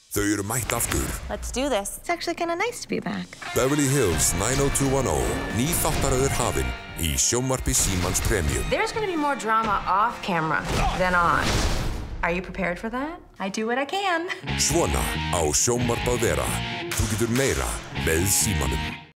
Þau eru mætt aftur. Let's do this. It's actually kind of nice to be back. Beverly Hills 90210, ný þáttaröður hafin í sjónvarpi Símans Premium. There's going to be more drama off camera than on. Are you prepared for that? I do what I can. Svona á sjónvarp að vera. Þú getur meira með Símanum.